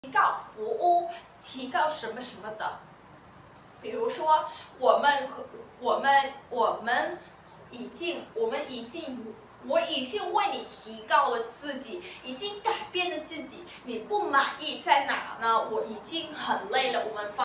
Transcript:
提高服务，提高什么什么的。比如说，我已经为你提高了自己，已经改变了自己。你不满意在哪呢？我已经很累了，我们